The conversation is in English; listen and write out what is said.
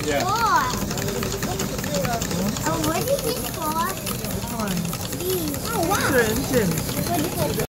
Yeah. Oh, what is this for? Oh, Oh, wow. engine.